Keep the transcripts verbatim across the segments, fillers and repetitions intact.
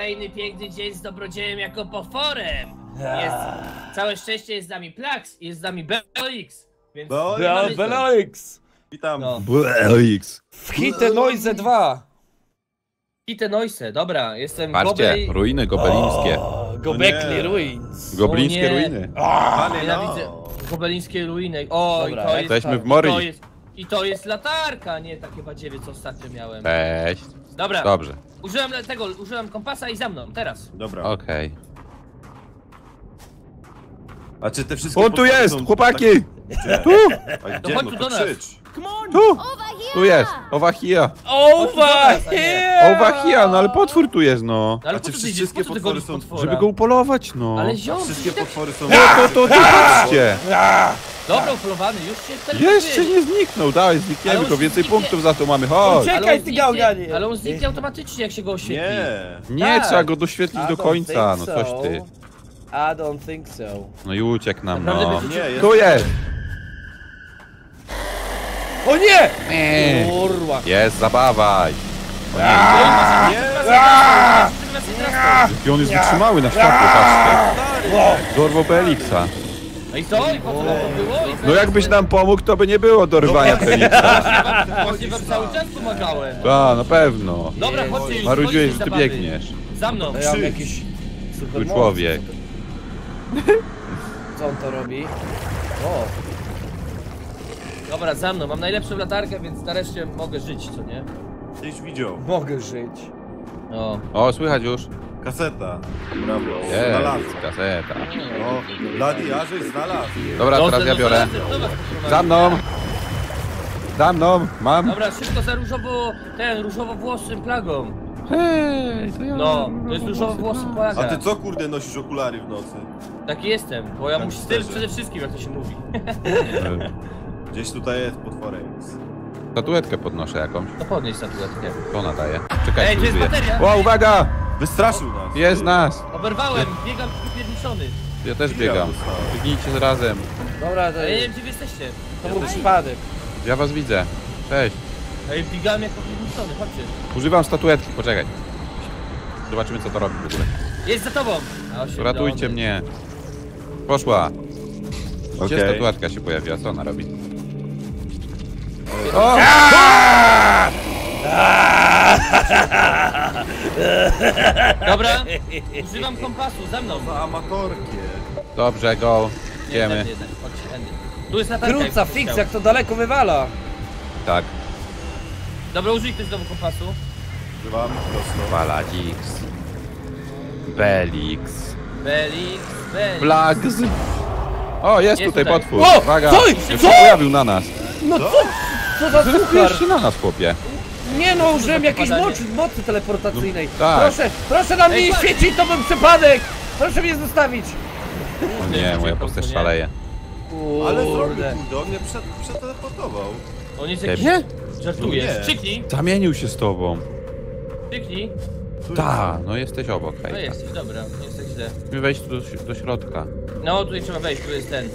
kolejny piękny dzień z dobrodziejem jako poforem. Jest, całe szczęście jest z nami Plax i jest z nami Belix. Więc Belix! Witam. No. Belix. W Hite Noise dwa. Hite Noise, dobra, jestem Patrzcie, Gobel... ruiny gobelińskie. Gobekli nie. Ruins. Goblińskie O nie. ruiny. Panie, Nienawidzę no. gobelińskie ruiny. O, Dobra, i to jest... Jesteśmy w I to Mori. jest, I to jest latarka, nie takie badziewie, co ostatnio miałem. Cześć. Dobra, Dobrze, użyłem tego, użyłem kompasa i za mną, teraz. Dobra. okej. A czy te wszystkie On tu potwory jest, są chłopaki! Tak... Tu! A gdzie? chodź No tu to do nas. krzycz. Tu! Tu jest! Owahia! Over here! Owahia, no ale potwór tu jest, no. No, ale A po czy co ty idziesz, wszystkie po co ty potwory gonisz są- potwora? Żeby go upolować, no. Ale ziom, Wszystkie tak... potwory są... No to, to, to patrzcie! Dobra, upolowany, już się wtedy Jeszcze nie zniknął, dawaj, znikniemy Ale go, on więcej zniknie. punktów za to mamy, chodź! Czekaj, Ale on ty zniknie- gałganie. Ale on zniknie automatycznie, jak się go oświetli. Nie. Nie, Tak. trzeba go doświetlić I do don't końca, think no coś so. ty. I don't think so. No i uciekł nam, Naprawdę no. będziecie- Nie, jest... Tu jest! O nie! Eee. Kurwa. Jest, zabawaj! On jest wytrzymały na światło, patrzcie. Dorwał Belixa. No i co? I po co nam to było? I No jakbyś nam pomógł, to by nie było dorwania Belixa. Właśnie wam cały czas pomagałem. A, na pewno. Dobra, chodźcie już. Marudziłeś, chodźcie że ty zabawy. biegniesz. Za mną. Ja mam jakiś super Tu człowiek. Co on to robi? O, Dobra, za mną. Mam najlepszą latarkę, więc nareszcie mogę żyć, co nie? Gdzieś widział. mogę żyć. No. O, słychać już. Kaseta. Brawo. Jest, Znalazł. kaseta. O, Blady Jarzyk znalazł. Dobra, No, teraz no, ja biorę. zaraz do was poprowadzi. Za mną! Za mną, mam. Dobra, szybko za różowo... ten, różowo-włosym plagą. Hej, to ja. No, to jest różowo-włosy plaga. A ty co kurde nosisz okulary w nocy? Taki jestem, bo ja Tak, muszę styl szczerze. przede wszystkim, jak to się mówi. Gdzieś tutaj jest potworek. Statuetkę podnoszę jakąś. To podnieś statuetkę. To ona daje. Czekaj, Ej, tu jest użyję. bateria. O, uwaga! Wystraszył nas. Jest nas! Oberwałem, biegam pierniczony. Ja też biegam. Biegnijcie razem. Dobra, to, Ale ja nie wiem, gdzie wy jesteście. to był przypadek. Ja was widzę. Cześć. Ej, biegam jak pierniczony, chodźcie. Używam statuetki, poczekaj. Zobaczymy co to robi w ogóle. Jest za tobą! A, osiemdziesiąt. Ratujcie mnie. Poszła. Gdzie Okej. statuetka się pojawiła? Co ona robi? O! Dobra, używam kompasu, za mną. Za amatorskie. Dobrze, go. Nie, Idziemy. tędy, tędy, chodźcie, tędy. Tu jest latarka. Krótca, jakbyś fix, chciał. jak to daleko wywala. Tak. Dobra, użyj ktoś znowu kompasu. Używam prosto. Baladix. Belix. Belix, Belix. Plags. O, jest, Jest tutaj tutaj. potwór. O, Uwaga. co? Już się Co? pojawił na nas. No co? Co za suchar? Pierwszy na nas, chłopie. Nie no, użyłem jakiejś podanie. mocy, mocy teleportacyjnej. No, tak. Proszę, proszę na mnie Ej, nie patrz. świecić, to był przypadek! Proszę mnie zostawić. O nie, moja postać szaleje. Ale zrobił Kurde. kurde, on mnie przed, przeteleportował. On jest jakiś... Ciebie? Żartujesz. Nie. Krzyknij, Zamienił się z tobą. krzyknij. Ta, no jesteś obok, No hej. jesteś, dobra, nie jest tak źle. Musimy wejść tu do, do środka. No, tutaj trzeba wejść, tu jest ten.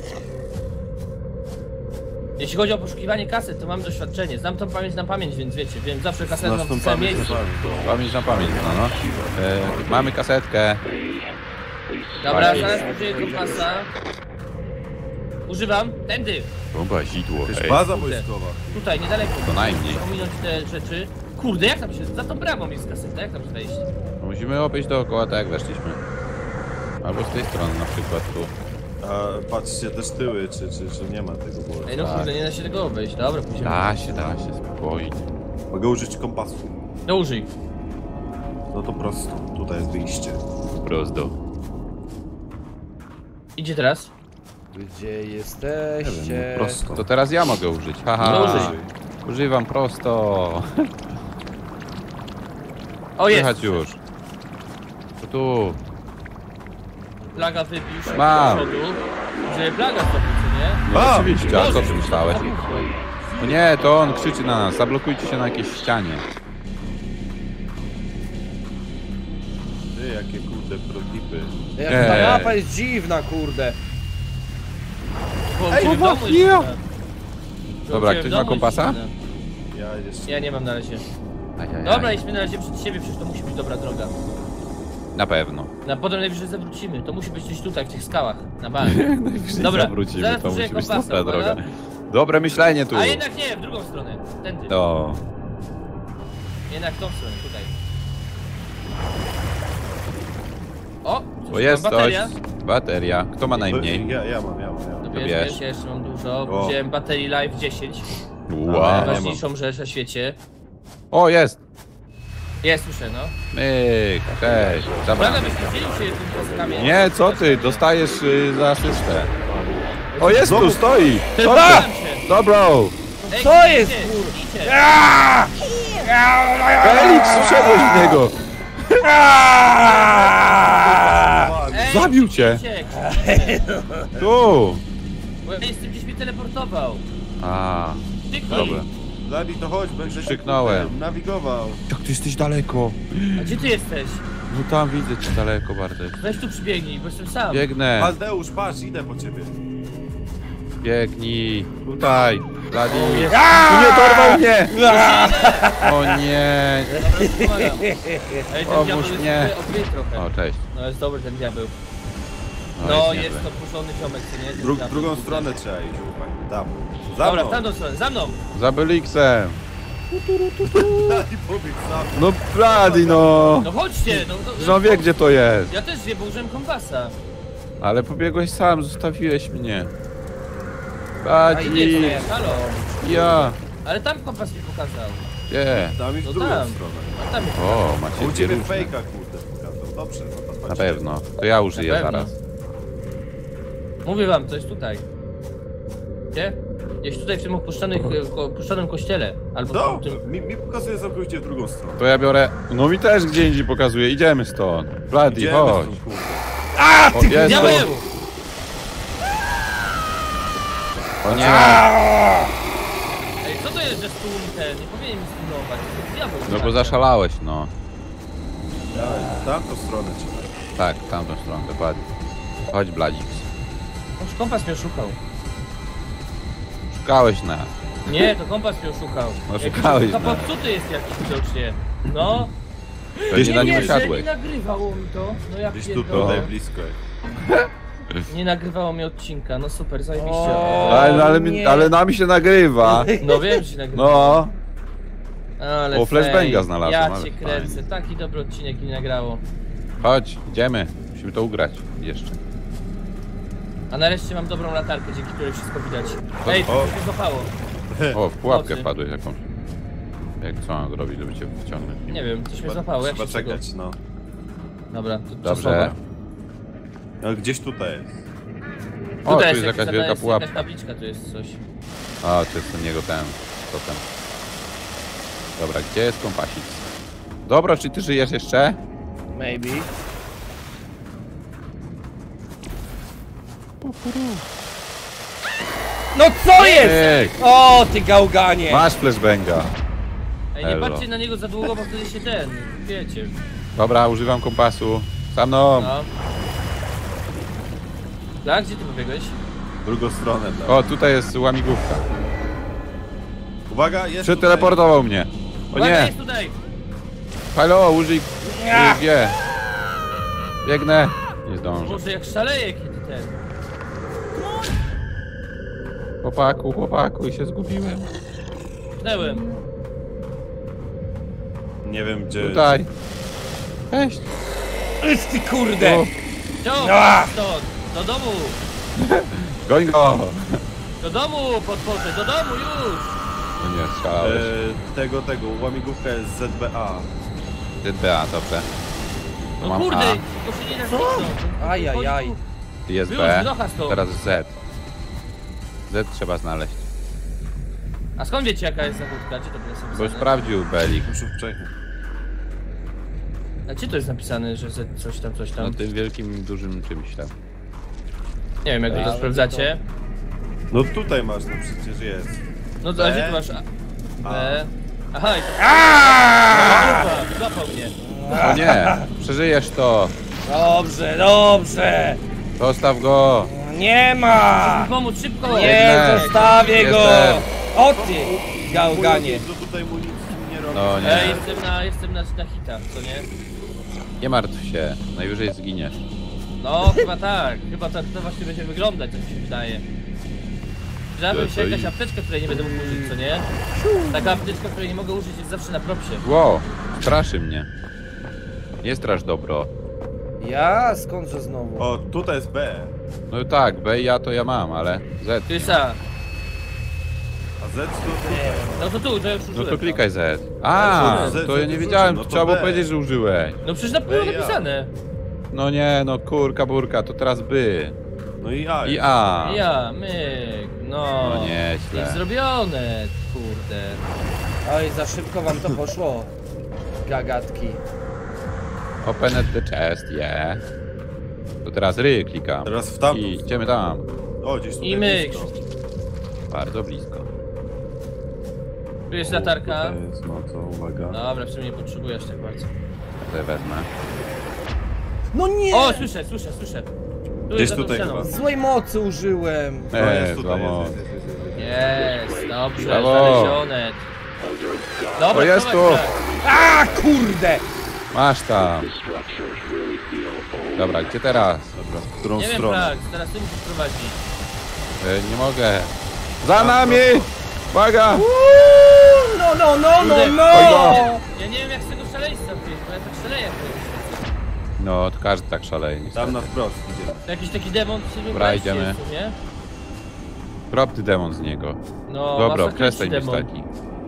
Jeśli chodzi o poszukiwanie kaset, to mam doświadczenie. Znam tą pamięć na pamięć, więc wiecie, wiem zawsze kasetę mam Znasz w tą tym samym pamięć miejscu. na Pamięć na pamięć, no no. E, mamy kasetkę. Dobra, Fajnie. zaraz użyję kompasa. Używam, tędy. Bomba, zidło, To jest hej. baza wojskowa. Tutaj, niedaleko. To najmniej. Ominąć te rzeczy. Kurde, jak tam się... Za tą bramą jest kaseta, jak tam wejść? Musimy obejść dookoła tak jak weszliśmy. Albo z tej strony na przykład tu. A patrzcie też tyły, czy, czy, czy nie ma tego było. Ej, no Tak. kurde, nie da się tego obejść. Dobra, pójdziemy. Da się, da się, spokojnie. Mogę użyć kompasu. No użyj. No to prosto. Tutaj jest wyjście. Prosto. Idzie teraz. Gdzie Nie wiem, jesteście? no prosto. To teraz ja mogę użyć, haha. No użyj. Używam prosto. O, jest. Słychać już. To tu. Plaga wybił się Mam. do przodu. Że plaga stopni, co nie? No A! oczywiście, a co ty Boże, myślałeś? No nie, to on krzyczy na nas. Zablokujcie się na jakiejś ścianie. Ty, jakie kurde protipy. Jak Ej. ta mapa jest dziwna, kurde. Bo Ej, u ciebie w no domu jest ja. dziwne. Bo u Dobra, ciebie w ktoś ma domu jest kompasa? dziwne. Ja jeszcze... Ja nie mam na razie. Ajajaj. Dobra, idźmy na razie przed siebie, przecież to musi być dobra droga. Na pewno. Na potem najwyżej zawrócimy. To musi być gdzieś tutaj, w tych skałach. Na bank. Najwyżej Dobra, zawrócimy, zaraz to użyję musi być kompasa, dobra uwaga. droga. Dobre myślenie tu. A jednak nie, w drugą stronę. Tędy. O, Jednak w tą stronę, tutaj. O! bo jest bateria. coś. Bateria. Kto ma najmniej? Ja, ja mam, ja mam, ja mam. No To wiesz, bierz. wiesz, ja jeszcze mam dużo. O. Wziąłem baterii Life dziesięć. Wow. Najważniejszą rzecz na świecie. O, jest. Jest, słyszę, no. Myk, cześć. Dobra. Uwaga, byś nie dzielił się tym kostkami. Nie, co ty? Dostajesz y, za asystę. O, jest tu, stoi. Dobra! Dobra. Dobra. Ej, Co jest, idźcie, kur- idźcie. Felix, uszedłeś w niego. Ej, Zabił cię. idźcie, Tu. Bo ja jestem gdzieś mnie teleportował. A, Tyknij. dobra. Dali, to chodź, będę się Krzyknąłem. kurde nawigował. Jak ty jesteś daleko. A gdzie ty jesteś? No tam widzę cię daleko bardzo. Weź tu przybiegnij, bo jestem sam. Biegnę. Aldeusz, patrz, idę po ciebie. Biegnij. Tutaj. Bladi. jest. Tu nie dorwał mnie. O nie. Pomagam. Ej, ten Pomóż diabeł jest mnie. odkryty trochę. O, cześć. No jest dobry ten diabeł. No, No jest jest niezłe. to puszczony ziomek, co nie? Ten Dru diabeł. drugą stronę trzeba iść, chłopaki. Tam. Za Dobra, mną. w tamtą stronę, za mną! Za Beliksem. Dali, pobiegł za mną. No Bladi, no. No chodźcie! No, no, No wie gdzie to jest. Ja też wie, bo użyłem kompasa. Ale pobiegłeś sam, zostawiłeś mnie. A idę Bladi. sobie, halo. Ja. Ale tam kompas mi pokazał. Gdzie? Tam i w No drugą tam. stronę. A tam jest. O, A macie u dwie ciebie różne. fejka, kurde. pokazał. Dobrze, no to Na chodźcie. pewno. To ja użyję Na pewno. zaraz. Mówię wam, to jest tutaj. Gdzie? Gdzieś tutaj w tym opuszczonych, ko, opuszczonym kościele. Albo No, w tym... mi, mi pokazuje całkowicie w drugą stronę. To ja biorę. No mi też gdzie indziej pokazuje. Idziemy stąd. Bladi, Idziemy chodź. stąd, kurde. O, jest Diabeł! to. O nie. Ej, co to jest, że stół mi ten? Nie powinien mi stunować. To jest diabeł. No bo zaszalałeś, no. Dawaj, w tamtą stronę trzeba. Tak, w tamtą stronę, dokładnie. Chodź, Bladix. Już kompas mnie oszukał. Szukałeś nas. Nie, to kompas mnie oszukał. No, Jakiś szukałeś chyba nas. popsuty jest jakiś widocznie. No. Pewnie na nim nie, że usiadłeś. nie nagrywało mi to. No ja Gdzieś tu, pierdolę. tutaj blisko. Nie nagrywało mi odcinka, no super, zajebiście. O, Ale, ale, mi, nie. ale nami się nagrywa. No wiem, że się nagrywało. No. Ale O, flashbanga fej. znalazłem, Ja ale cię kręcę, fajnie. taki dobry odcinek mi nagrało. Chodź, idziemy. Musimy to ugrać jeszcze. A nareszcie mam dobrą latarkę, dzięki której wszystko widać. Ej, to O. się złapało. O, w pułapkę Nocy. wpadłeś jakąś. Jak co mam zrobić, żeby cię wyciągnąć? Nie wiem, coś mnie złapało, jak Trzeba się z tego... czekać, no. Dobra, to Dobrze. No, gdzieś tutaj jest. O, tu Tutaj jest jakaś napisane, wielka jest pułapka. jakaś tabliczka, tu jest coś. A, to jest ten jego ten. To ten. Dobra, gdzie jest kompasik? Dobra, czy ty żyjesz jeszcze? Maybe. No co jest? Ej, O, ty gałganie! masz flashbanga. Ej, nie Elo. patrzcie na niego za długo, bo wtedy się ten, wiecie. Dobra, używam kompasu. Za mną. No. Tak, gdzie ty pobiegłeś? W drugą stronę, tak. O, tutaj jest łamigłówka. Uwaga, jest Przeteleportował mnie. O Uwaga, nie. jest tutaj! Halo, użyj. użyj G. Biegnę. Nie zdążę. Boże, jak szaleje, kiedy ten. Chłopaku, chłopaku, i się zgubiłem. Pchnęłem. Tutaj. Nie wiem gdzie... Tutaj. Cześć. Ych, ty kurde! O, Ciao, Ah! stąd! Do domu! goń go. Do domu, podporze, do domu już! No nie, strzelałeś. E, tego, tego, łamigłówka jest Z B A. Z B A, dobrze. To No mam kurde, A. to się nie da zniknąć. Ajajaj. Jest Wyłóż B. blocha stąd. Teraz Z. Z trzeba znaleźć. A skąd wiecie, jaka jest zachódka? Gdzie to było Bo napisane? sprawdził Belik. Muszę wcześniej. A gdzie to jest napisane, że Z coś tam, coś tam? Na tym wielkim, dużym czymś tam. Nie wiem, jak wy to Ale sprawdzacie. No tutaj masz, no przecież jest. No to a B. gdzie tu masz? A. A. B. Aha, i to... Aaaa! Złapał mnie. O nie, przeżyjesz to. Dobrze, dobrze! Zostaw go. Nie ma! Pomóc szybko! Nie, Biegnę. zostawię go! Jestem. O ty, gałganie! To tutaj mu nic nie robi. No Ej, nie. jestem na, jestem na, na hita, co nie? Nie martw się, najwyżej zginiesz. No, chyba tak. Chyba tak to właśnie będzie wyglądać, tak mi się wydaje. Żeby się jakaś apteczka, której nie będę mógł użyć, co nie? Taka apteczka, której nie mogę użyć, jest zawsze na propsie. Wow, straszy mnie. Nie strasz dobro. Ja? Skądże znowu? O, tutaj jest B. No tak, B i ja to ja mam, ale Z. Ty sa. A Z to tutaj. No to tu, to ja już No użyłem. to klikaj Z. A, Z, to ja Z, nie Z, wiedziałem, no to trzeba było B. powiedzieć, że użyłeś. No przecież na było Ej, ja. napisane. No nie, no kurka burka, to teraz by. No i A. I A. Ja, myk, no. No Jest nieźle. zrobione, kurde. Oj, za szybko wam to poszło. Gagatki. Open at the chest, yeah. To teraz ry klikam. Teraz w tamtą I stronę. idziemy tam. O, gdzieś tutaj I myk. blisko. Bardzo blisko. Tu jest latarka. Tutaj jest, no to uwaga. Dobra, w sumie nie potrzebujesz tak bardzo. Tutaj wezmę. No nie! O, słyszę, słyszę, słyszę. Tu Gdzieś jest za tą tutaj ścianą. chyba. Złej mocy użyłem. No Eee, jest tutaj, złamo. jest, jest, jest, jest, jest. Jest, dobrze, Brawo. znalezione. Dobra, O, jest prowadź, tu. tak. A kurde! Masz tam. Dobra, gdzie teraz? Dobra, w którą Nie wiem, stronę? tak, teraz ty musisz prowadzić. E, nie mogę. Za nami! Uwaga! Uuu, no, no, no, no, Kurde. no! Ja nie wiem jak z tego szaleństwa wyjść, bo ja tak szaleję. No, to każdy tak szaleje. Tam na wprost idziemy. To jakiś taki demon, co nie Dobra, wejście idziemy. jest, nie? Drop ty demon z niego. No, Dobra, masakrycznie przestań być demon. taki.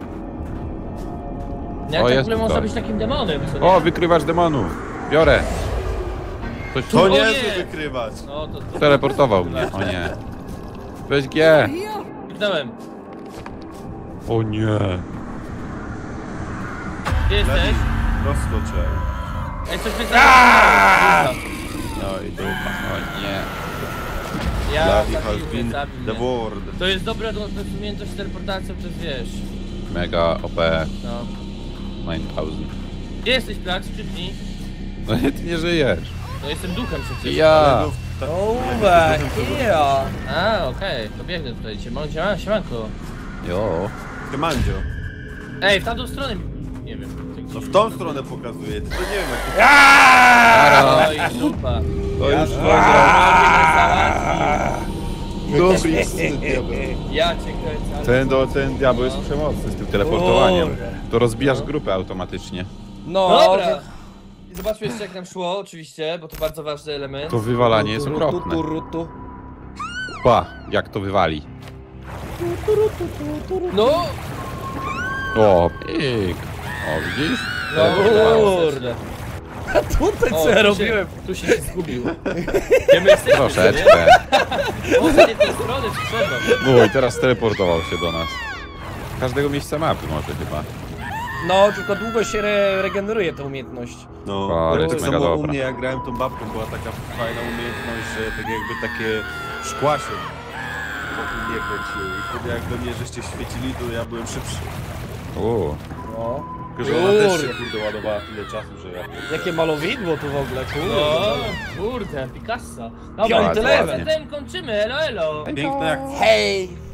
Jak O, tak w jest ogóle można tutaj. być takim demonem, co nie? O, wykrywacz demonów. Biorę. Coś To O nie nie! jest wykrywać. No, to... to teleportował mnie. O nie. Weź G. Kliknąłem. O nie. Gdzie jesteś? Roztoczę. Ej, coś mnie No i dupa. O nie. Ja Bloody has zabił mnie, been zabił mnie. devoured. To jest dobra do- do- umiejętność z teleportacją, przez wiesz. Mega O P. No. dziewięć tysięcy. Gdzie jesteś, Plax? Krzyknij. No nie, ty nie żyjesz. No jestem duchem przecież. Ja. Ale no, tak- Over here! A, okej, to biegnę tutaj. Siema- siema- Siemanko. Jo. Ty Mandzio. Ej, w tamtą stronę. Nie wiem. tak No gdzieś. w tą stronę pokazuje. To nie wiem jak to... Ara. Oj, dupa. To już Dobry syn diabeł. Ja cię kręcę. ale- Ten, do, ten diabeł jest No. przemocny z tym teleportowaniem. Kurde. To rozbijasz No. grupę automatycznie. No, No dobra. I zobaczmy jeszcze jak nam szło, oczywiście, bo to bardzo ważny element. To wywalanie jest Rutu, okropne. rutu, rutu. Pa, jak to wywali. No! O, pik. O, widzisz? No kurde. Tutaj O, co ja tu robiłem? Się, tu się zgubił. Gdzie my jesteśmy, Troszeczkę. nie? Może nie w tę stronę, czy trzeba. No i teraz teleportował się do nas. Z każdego miejsca mapy może chyba. No, tylko długo się re regeneruje ta umiejętność. No, O, ale ale jest tak mega samo u dobra. mnie jak grałem tą babką była taka fajna umiejętność, że tak jakby takie szkła się wokół mnie kręciły. I wtedy jak we mnie żeście świecili, to ja byłem szybszy. U. No. Tylko, że ona też się Kurde. kurde ładowała tyle czasu, że ja... Jakie malowidło tu w ogóle, No, kurde. kurde, Picasso. Piąty Dobra, level. zatem kończymy, elo elo. Piękne jak... Hej!